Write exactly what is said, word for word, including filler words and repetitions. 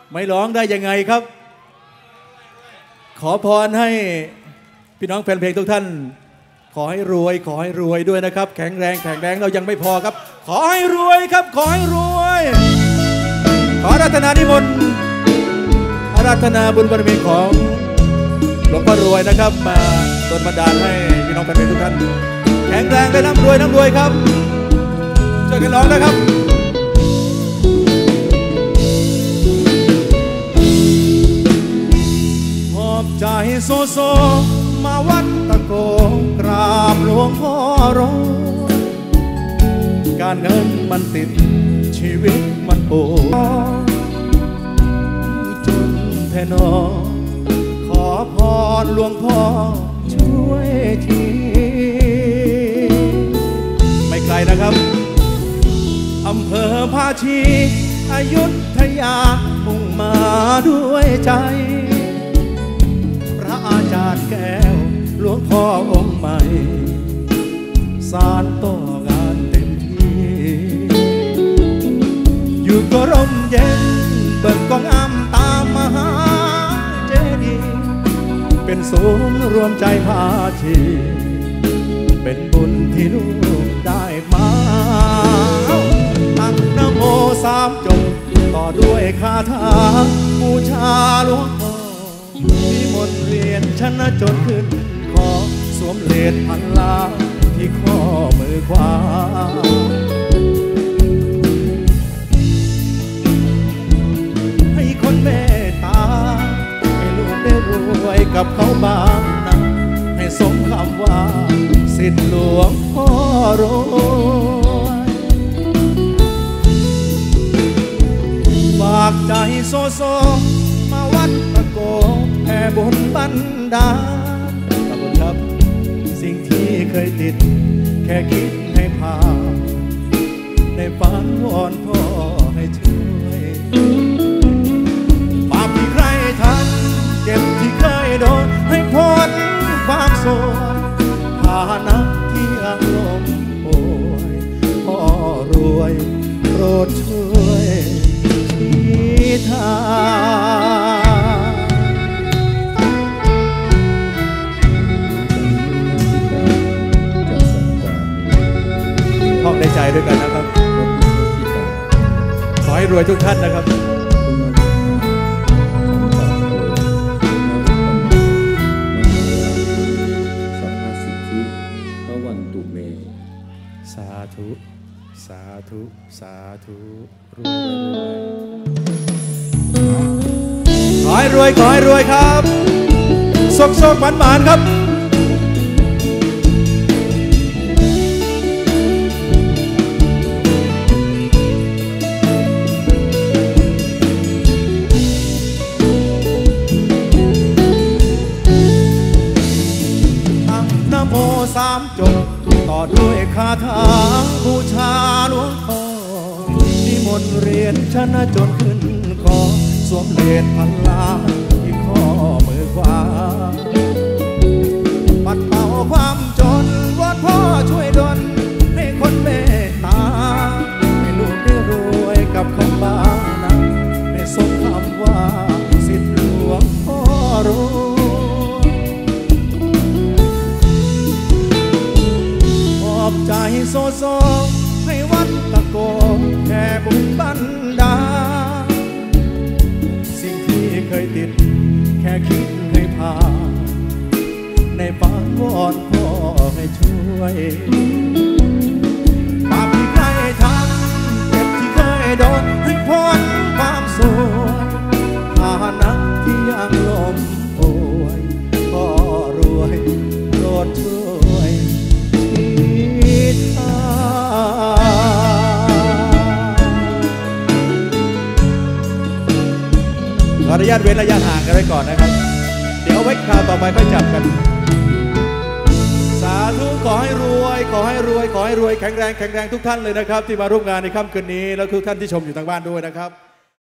ไม่ร้องได้ยังไงครับขอพรให้พี่น้องแฟนเพลงทุกท่านขอให้รวยขอให้รวยด้วยนะครับแข็งแรงแข็งแรงเรายังไม่พอครับขอให้รวยครับขอให้รวยขออาราธนานิมนต์อาราธนาบุญบารมีของหลวงพ่อรวยนะครับมาดลบันดาลให้พี่น้องแฟนเพลงทุกท่านแข็งแรงได้ร่ำรวยร่ำรวยครับช่วยกันร้องนะครับหอบใจโซโซมาวัดตะโกกราบหลวงพ่อรวยการเงินมันติดชีวิตมันปวดจนแทนอขอพรหลวงพ่อช่วยทีไม่ไกลนะครับอำเภอภาชีอยุธยามุ่งมาด้วยใจพระอาจารย์แก้วหลวงพ่อองค์ใหม่สานต่องานเต็มที่อยู่ก็ร่มเย็นเปิดกองอ้ำตามมหาเจดีย์เป็นศูนย์รวมใจภาชีเป็นบุญที่ลูกได้มาตั้งนะโมสามจบต่อด้วยคาถาบูชาหลวงพ่อมีมนต์เรียนชนะจนขึ้นคอสวมเลดพันลาที่ข้อมือขวาให้คนเมตตาให้ลูกได้รวยกับเขาบ้างนะให้สมคำว่าสิทธิหลวงพ่อรวยฝากใจโซโซมาวัดตะโกแผ่บุญบันดาลขอบคุณครับสิ่งที่เคยติดแค่คิดให้ผ่านในฝันวอนพ่อให้ช่วยบาปที่ใครทันเจ็บที่เคยโดนให้พ้นความโศกฐานะที่อารมณ์ป่วยพ่อรวยโปรดช่วยชี้ทางท่องในใจด้วยกันนะครับขอให้รวยทุกท่านนะครับสาธุสาธุสาธุรวยรวยขอให้รวยขอให้รวยครับสกสกหวานหวานครับตั้งนะโมสามจบต่อด้วยคาถาบูชาหลวงพ่อนิมนต์เรียนชนะจนขึ้นคอสวมเลดพันลาที่ข้อมือขวาปัดเป่าความจนวอนพ่อช่วยดลให้คนเมตตาให้ลูกได้รวยกับของบ้านนะให้สมคำว่าสิทธิหลวงพ่อรวยมอบใจโซโซให้วัดตะโกแค่บุญบันดาสิ่งที่เคยติดแค่คิดให้ผ่านในฝันวอนพ่อให้ช่วยบาปที่ใครทำเจ็บที่เคยโดนให้พ้นความสวยฐานะที่ยังล้มป่วยพ่อรวยโปรดช่วยชี้ทางขออนุญาตเว้นระยะห่างกันไว้ก่อนนะครับเดี๋ยวไว้คราวต่อไปค่อยจับกันสาธุขอให้รวยขอให้รวยขอให้รวยแข็งแรงแข็งแรงทุกท่านเลยนะครับที่มาร่วมงานในค่ำคืนนี้และทุกท่านที่ชมอยู่ทางบ้านด้วยนะครับ